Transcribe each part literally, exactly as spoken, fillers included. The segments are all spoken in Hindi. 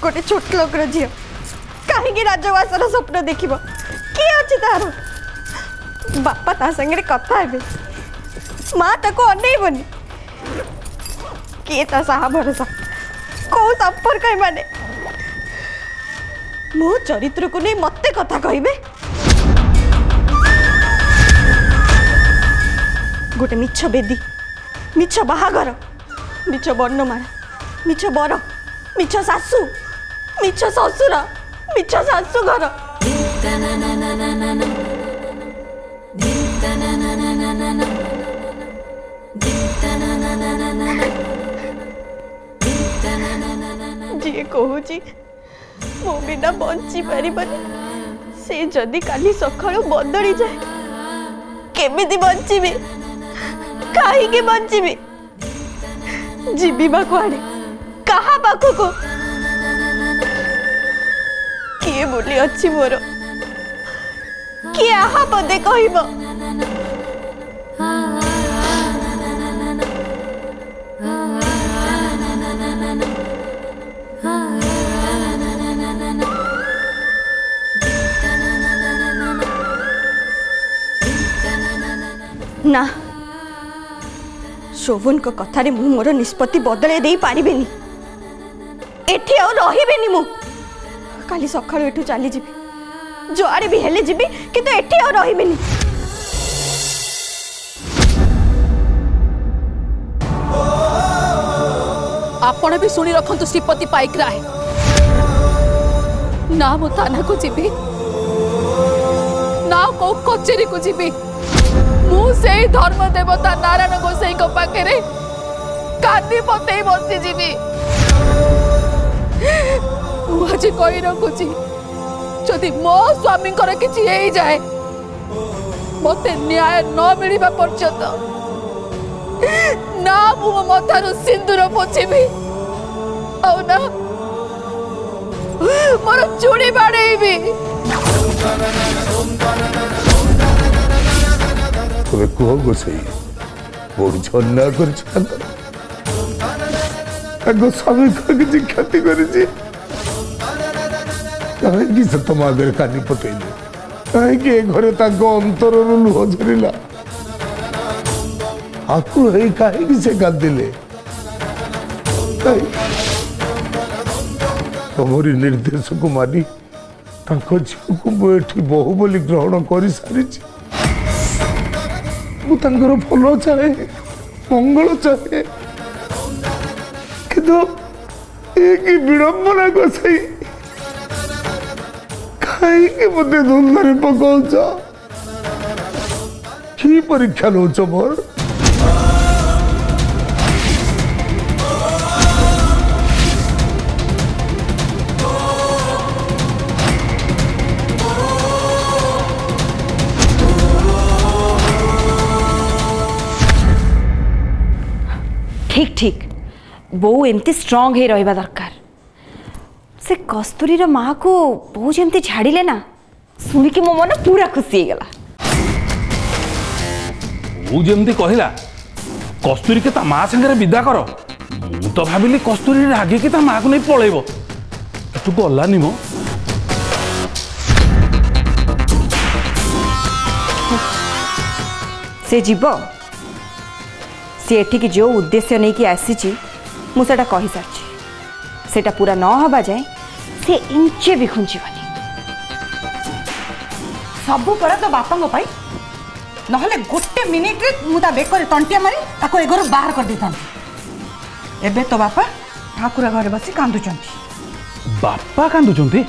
गोटे छोट लोक झी कहीं राजवासर स्वप्न देख किए अच्छी तार बापा ता संगे कथा हे माँ ताको अनेबनी किए ता साहा भरोसा कौ संपर्क माने मो चरित्र को नहीं मत कथा कहबे गोटे मिछ बेदी मिछ बाहागर मिछ वर्णमाला मिछ बर मिछ सासू मिछ ससुर मिछ सासू घर जी कहूची मो बिना बंची पारिबनी से जदि काली सकाळु बदली जाए केमिति बंचीबी काहे बंचीबी जीवी बा कुआडे कहा पाखु को किए बोली अच्छी मोर किए आहा पदे कहब ना शोभन को कथारे मु मोर निष्पत्ति बदले दे पारिबेनी एठी आ रहिबेनी मु काली सकाळु एठू चली जीबी जुआड़े भी हेले जीबी किंतु एठी आ रहिबेनी आपण भी सुनी रखंतु श्रीपति पाइकरा है ना मो थाना को जीबी ना को कचेरी को जीबी मु से धर्म देवता नारायण गोसाई को पाखे कांदी पते बसी जीवी मुझे कही रखुची जदि मो स्वामी किसी हो जाए मत न्याय न मिलवा पर्यंत ना मु मथारू सिंदूर पोछिबी औ ना मोर चूड़ी बाड़ेबी तबे कह गोसाई बड़ झन्ना कर स्वामी को किसी क्षति करी कहीं से तुम आगे कानी पतेले कहीं घरे अंतर लुह झरला आकुल है कहीं से कांदिले तुमरी निर्देश को मानी झील को मुझे बहु बोली ग्रहण कर सारी मुझे भल चाहे मंगल चाहे किंतु एक विडंबना गोसाई कहीं मत धुंधारे पकाउच कि परीक्षा नौच मोर ठीक ठीक बो एमती स्ट्रांग है रहिबा दरकार से कस्तूरी रो माँ को बो जमती छाड़िले ना सुनी कि मो मन पूरा खुशी हो गला वो जमती कहला कस्तूरी के ता माँ संगे विदा कर मु तो भाविली कस्तूरी रागी कि ता माँ को नहीं पळेबो तू गलानी मो से जीव सी एठी जो उद्देश्य नहीं कि आसी मुझे कही सारी सेटा पूरा न हवा जाए से इंचे भी खुंचीबनी सबू पर तो बापा नहले गोटे मिनिट रे मुता बेकर तंटिया मारी ताको ए घर बाहर कर देता एबे तो बापा ठाकुर घरे बसी कांदुचंती बापा कांदुचंती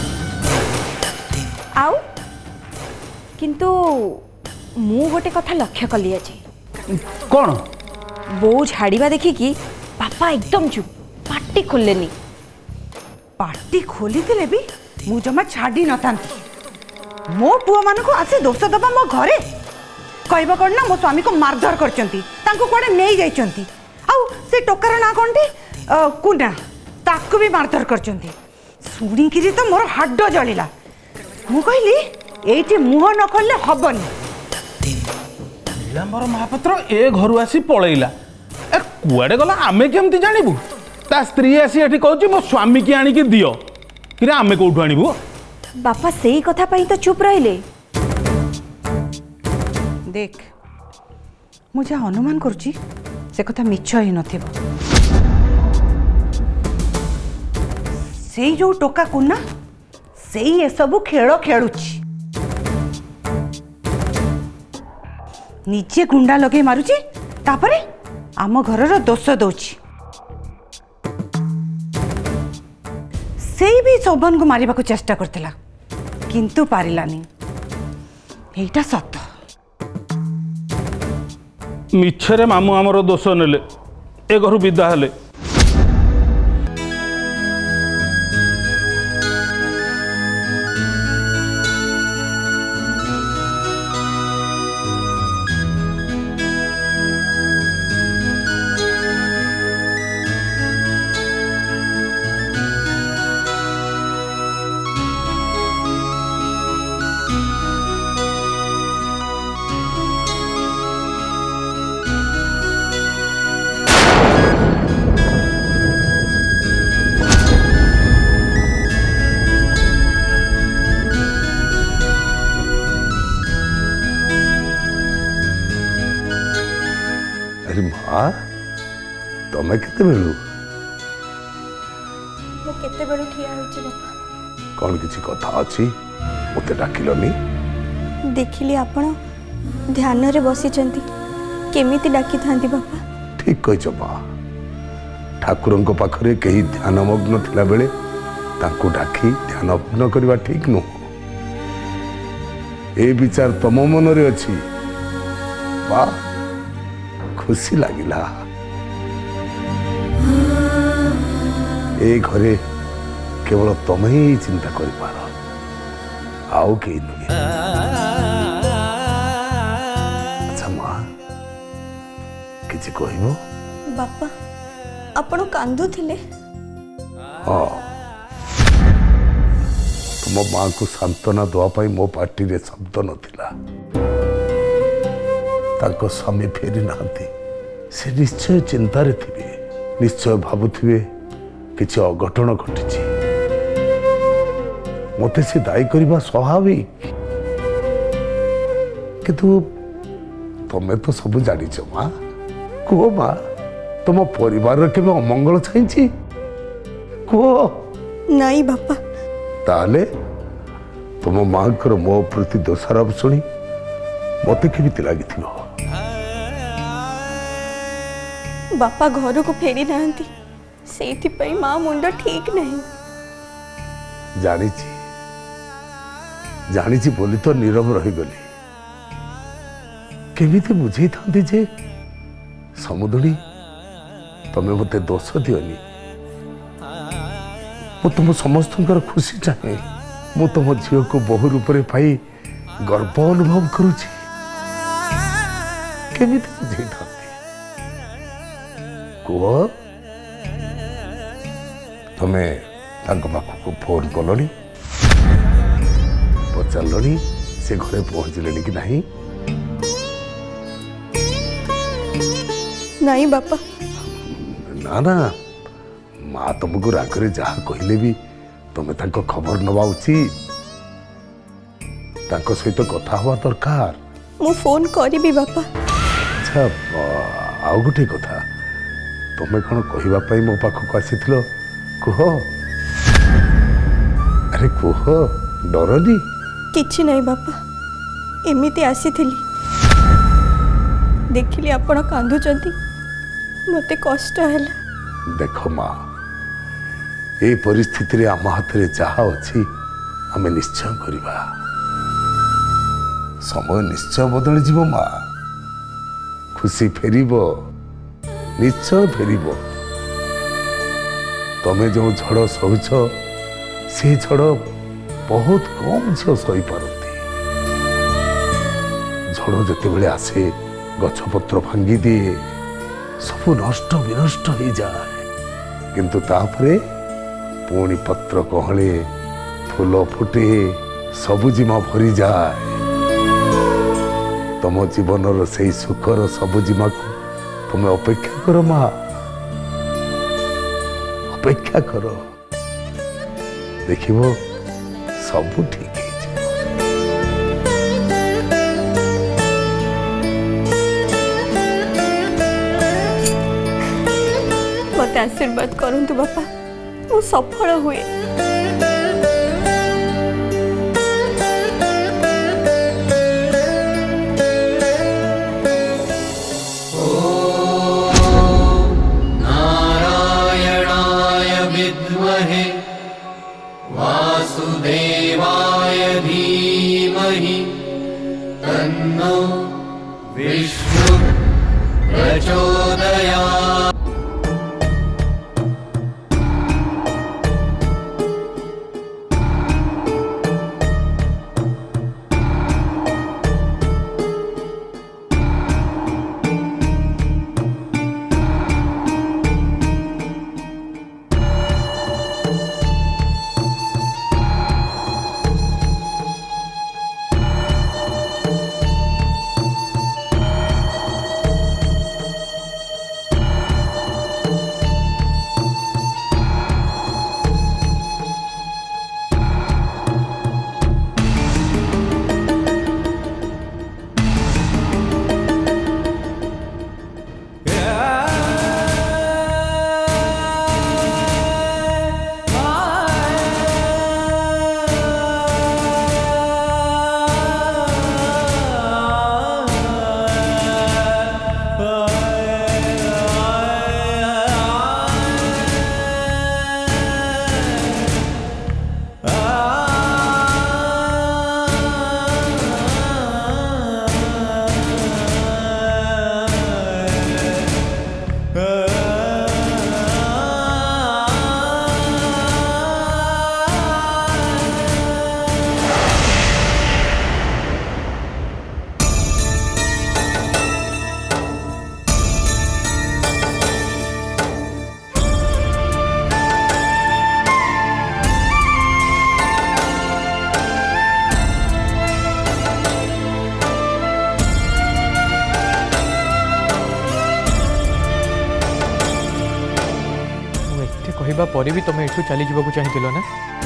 आउ किंतु मु गोटे कथा लक्ष्य कली आज कौन बो झाड़ीबा देखी कि पापा एकदम चुप पार्टी खोलेनी पार्टी खोली दिले भी मु जमा छाड़ी न थांती मो पुआ मान को आसे दोष दबा मो घरे कहबा कोन ना मो स्वामी को मारधर करचंती तांको कोडे नेई जाइचंती आउ से टोकर ना कोनटी कुना ताको भी मारधर करचंती सुनी किरी तो मोर हड्ड जलिला मु कहली एठी मुह न खोलले हबनी नीलांबर महापात्र ए घर आसी पळैला ए कुआडे गला आमे केमती जानिबु ता स्त्री आसी एठी कहूची मो स्वामी की आनी की दियो कि आमे कोठु आनिबु बापा सेही कथा पाई तो चुप रहिले देख मुझे अनुमान करुची से कथा मिछ ही नथिबो सेई जो टोका कुना सेई ए सब खेल खेलुची निजे गुंडा लगे मारुची तापरे आम घरर दोष दउची सेई भी शोभन को मारिबा को चेष्टा करथिला किंतु पारिलानी एटा सत्य मिछरे मामू आमर दोष नेले ए घर विदा हेले अरे माँ तमें केते बेलू ମୁଁ କେତେବେଳୁ ଠିଆ ହେଉଛି ବାପା कौन किसी कथा अच्छी मते डाकिलनी ଦେଖିଲି ଆପଣ ଧ୍ୟାନରେ ବସିଛନ୍ତି କେମିତି ଡାକିଥାନ୍ତି ବାପା ठीक कहिଛ माँ ठाकुरଙ୍କ पाखरे कहीं ध्यानमग्न थिला बेले तांको डाकी ध्यानमग्न करवा ठीक नुह ए विचार तम मन रे अछि बा खुशी लागिला ए घरे केवल तमे ही चिंता करि पार आउ के नुहे अच्छा माँ किसी कहबो ବାପା ଆପଣ କାନ୍ଦୁଥିଲେ हाँ तुम माँ को सांत्वना देवाई मो पार्टी रे शब्द नथिला ताको स्वामी फेरी नांती से निश्चय चिंतार थे निश्चय भावुवे किसी अघटन घटी मत से दायी करवा स्वाभाविक किंतु तमें तो सब जानिच माँ कह माँ तुम परिवार के अमंगल चाहिए कह ନାଇଁ ବାପା ताले तुम माँ को मो प्रति दोषारोप शुणी मत केमी लगी ବାପା ଘରକୁ ଫେରି ନାହାନ୍ତି ସେଇଥିପାଇଁ ମା ମୁଣ୍ଡ ଠିକ ନାହିଁ जानी जानी बोली तो नीरव रहीगली केमिति बुझे था जे समुदुणी तमें मत दोष दियोनी मु तुम समस्त खुशी चाहे मु तुम झील को बहु रूप में पाई गर्व अनुभव करुची केमिति बुझे था कह तमें पाखक फोन कलनी पचारे से घरे पहुंचले कि नहीं ନାଇଁ ବାପା ना ना माँ तुमको रागरे जहाँ कहले भी तुम्हें तांको खबर नवा उचित तांको सहित कथा हवा दरकार ମୁଁ ଫୋନ୍ କରିବି ବାପା अच्छा आउ गोटे कथा तुम्हें कौन कहवाई मो पाखक आसीथिल कह अरे कह डरनी କିଛି ନାହିଁ ବାପା ଏମିତି ଆସିଥିଲି ଦେଖିଲି ଆପଣ କାନ୍ଦୁଛନ୍ତି ମୋତେ କଷ୍ଟ ହେଲା देख माँ ये परिस्थिति रे आम हाथ में जहा अच्छी आम निश्चय करवा समय निश्चय बदल जीव माँ खुशी फेर निश्चय फेर तमें जो झड़ सहुच से झड़ बहुत कम झील सही पारती झड़ जिते बड़े आसे गछपत्र भांगी दिए सब नष्ट विनष्ट हो जाए किंतु तापरे पुणी पत्र कहले फूल फुटे सबुजिमा भरी जाए तुम जीवन से सुखर सबुजिमा को तुम अपेक्षा कर माँ ଅପେକ୍ଷା କର, ଦେଖିବ ସବୁ ଠିକ ହେଇଯିବ। मत आशीर्वाद करंतु बापा, मु सफल हुए। नारायणाय विद्महे वासुदेवाय धीमहि तन्नो विष्णु प्रचोदयात्। कहवा पर भी तुम एठू चली जावाक चाहिए ना?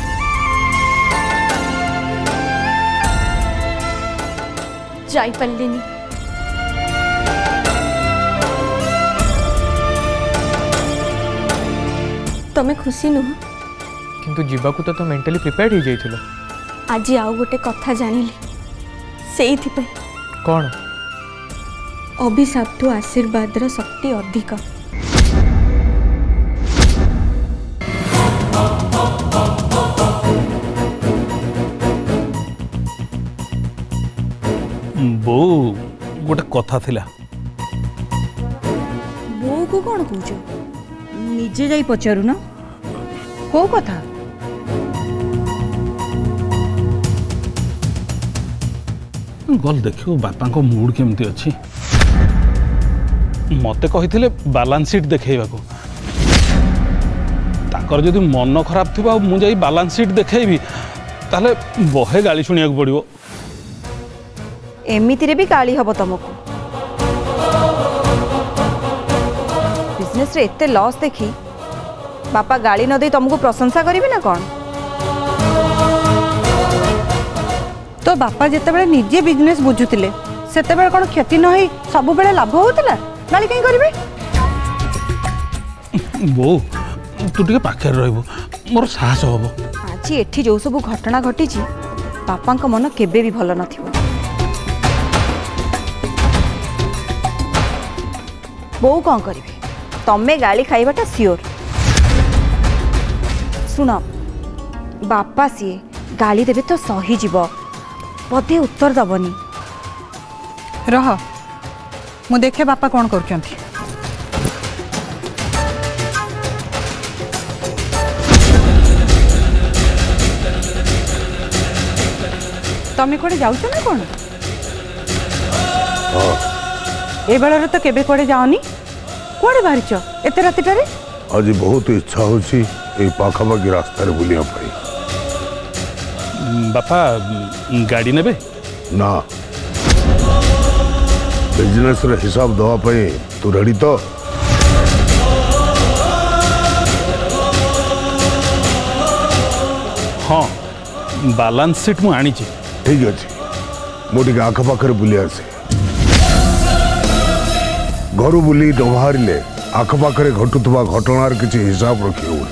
जाई पारलिनी। तमें खुशी नुह? किंतु जीवाकू तो तो मेंटली प्रिपेयर्ड हो जाइथिलो। आज आउ गोटे कथा जानिली, सेइथि पे। कौन? अभिशाप ठू आशीर्वाद रो शक्ति अधिक। बो गोटे कथा थिला। बो को कौन कौच? निजे जाई पचारू ना को कथा? गल देखो बापा को मूड केमती अच्छी। मते कही बालांस शीट देखा को, ताकर जदि मन खराब थी मुझे बालांस शीट देखी ताले बहे गाली शुणा पड़ो। एमिति रे भी गाली हब तुमको। बिजनेस रे एते लॉस देखी बापा गाली न दे तुमको प्रशंसा करेंगे ना कौन? तो बापा जिते निजे बिजनेस बुझुले सेते कौन क्षति न होई सब बेले लाभ होता? गाली कहीं करेंगे? बो तू टे पाखे रह मोर साहस हम। आज एठी जो सब घटना घटी बापा मन केबे भी भल न थिबो। बो कौन करेंगे? तमें गाली खाइबाटा सियोर। सुन बापा सी गाली देवे तो सही जीव, बधे उत्तर दबनी। रह मु देखे बापा कौन कर। तमें कड़े जाऊच ना कौन? ए बेल तो केबे कड़े जाओनी? कड़े बाहरीच एत रातिटारे? आज बहुत इच्छा होची ए पाखापाखि रास्तार बुलिया पाई। बापा गाड़ी नेबे ना? बिजनेस रे हिसाब दवा पाई तू रेडी तो? बालांस सीट मु आनी छी। ठीक अच्छे मुझे आखपाखे बुली आसे घर बुली न बाहर आखपाखे घटुवा घटनार किसी हिसाब रखी हो।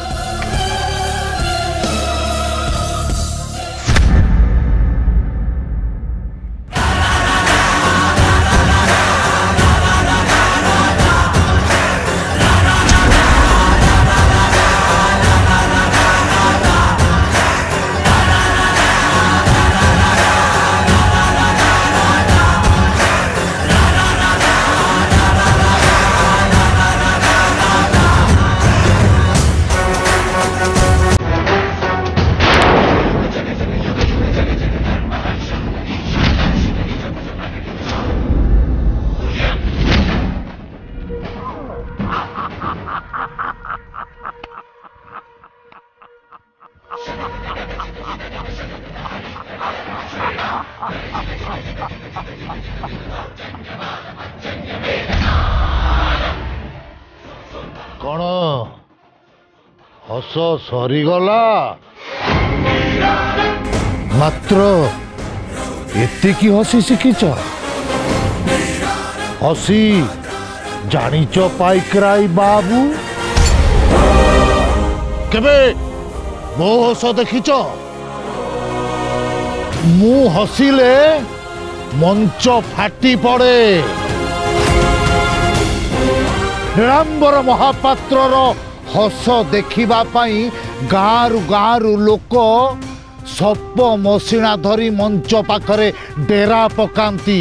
कौन हस सरीगला मात्र एतिकी हसी शिखिच हसी जानिच पाइकराई बाबू केबे मो हस देखिच मु हसिले मंच फाटी पड़े नीलांबर महापात्रर हस देखिबा पाई गाँरु गाँरु लोक सप मसिणा धरी मंच पाखरे डेरा पकांती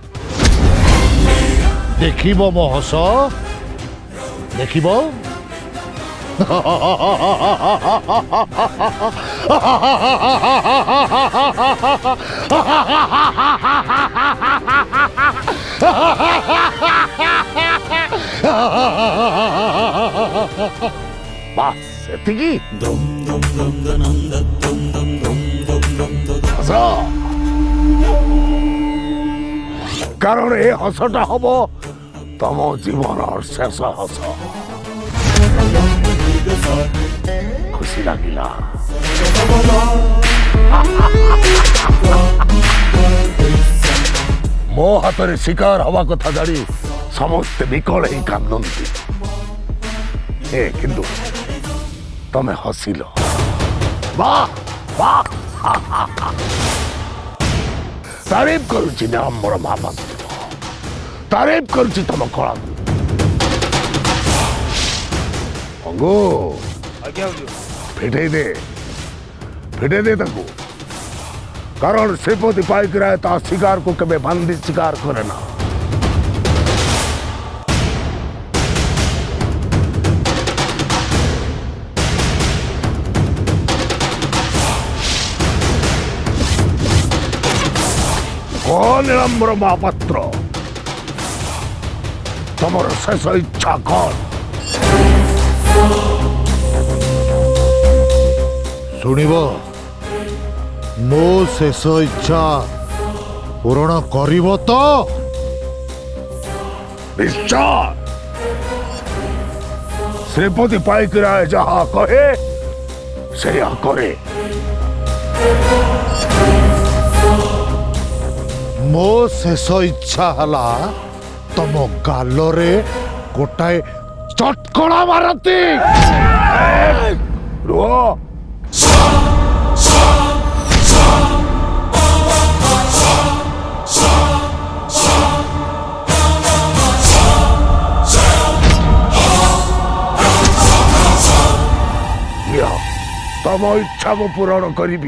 देखिबो मो हस देखिबो बास एतिकी हस कारण ए हसटा हम तम जीवन शेष हस खुशी लगिला मो हाथ में शिकार हवा कथा जानी समस्ते विकल ही कांदती ए किंतु तमे हसिल वाह वाह तारीफ करुची नीलांबर महापात्र तारीफ करुची तम कला अंगो फिटे दे फिटे दे तक कारण श्रीपति पाइकराय ता शिकार को कभी बंदी शिकार करे ना कौन नीलांबर महापात्र तमर शेष इच्छा कौन शुणव मो शेष इच्छा पूरण करिव तो निश्चय श्रीपति पाइकराय जहा कहे से करे मो शेष इच्छा हला तम गालरे गोटाए चटकड़ा मारती रुह तम इच्छा मु पूरण करी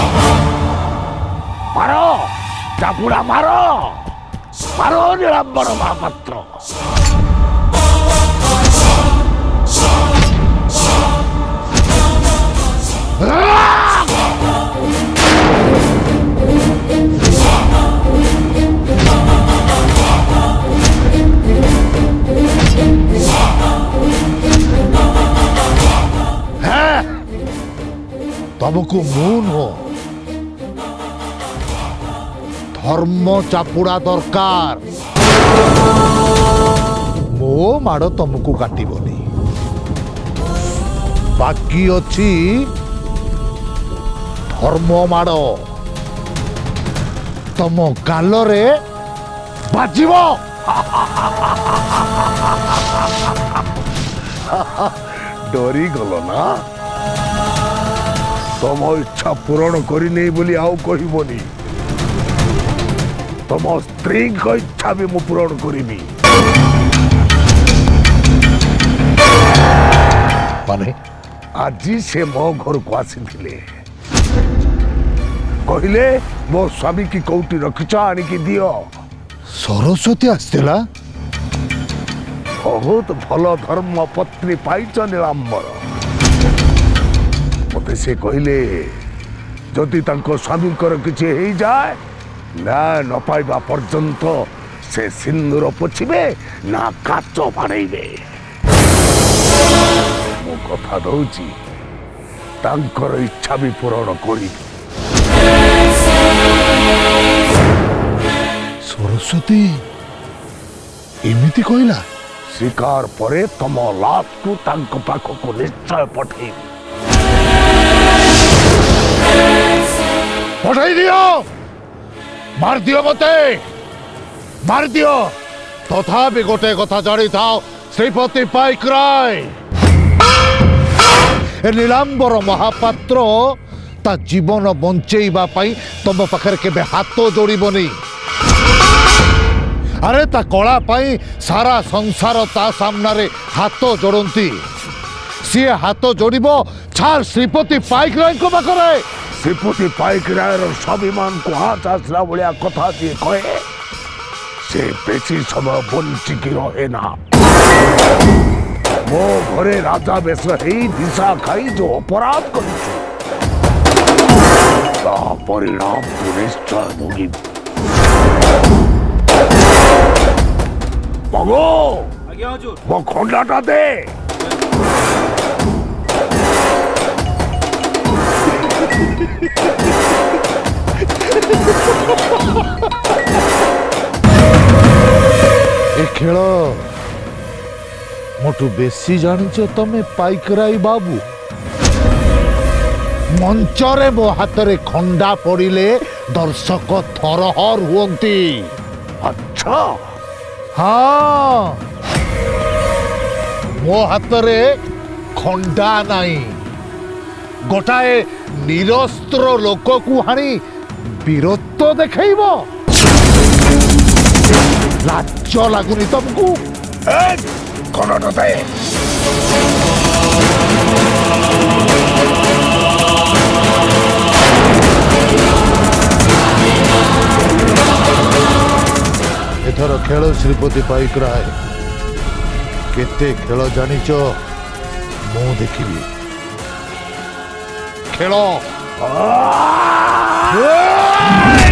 मार चापुड़ा मार मार नीलांबर महापात्र तुमको मुन हो धर्म चापुड़ा दरकार मो माड़ तुमको काटबनी बाकी अच्छी धर्म माड़ तम गालरे बाजिब। डरी गल ना तम इच्छा पूरण करनी बोली आउ कहबनी तम स्त्री इच्छा भी मु पूरण करी माने आज से मो घर को आसी कहले मो स्वामी की कौटी रखिच आणिकी दियो। सरस्वती आसला बहुत भल धर्म पत्नी पाइच नीलांबर। मते से कहले जदि तांको स्वामी किछि हेई जाए ना न पाइबा पर्यंत से सिंदूर पोछिबे ना काच बाड़ेबे। मो कथा दउची तांकर इच्छा भी पूरण करी। सरस्वती एमिति कहला शिकार परे तम लाश को तांक पाख को निश्चय पठे पठाई दियो मार दियो मते मार दियो। तथापि गोटे कथा जानी थाओ श्रीपति पाइकराय ए नीलांबर महापात्र ता जीवन बंचेइबा पाई तम पाखरे केबे हाथ जोड़िबनी। अरे ता कला पाई सारा संसार ता सामने हाथ जोड़ती सी हाथ जोड़ब छार श्रीपति पाइकराय को पाखरे। श्रीपति पाइकराय स्वाभिमान को हाथ आसला भाया कथा जी कहे से बेसी समय बंचिकी रहे ना। मो घरे राजा बेश दिशा खाई जो अपराध कर परिणाम तो निश्चय भोगी। मगो मो खंडाटा दे। ए खेल मोटू बेसी जानिच तमे पाइकराय बाबू। मंचरे मो हाथ रे खंडा पड़िले दर्शक थरहर हुअंती। अच्छा हाँ मो हाथ रे खंडा नाई गोटाए निरस्त्र लोक को हाणी वीरत्व देखैब लाज लगुनि तुमको। एथर खेल श्रीपति पाइकराय केते खेल जानिच मु देखिबी खेल।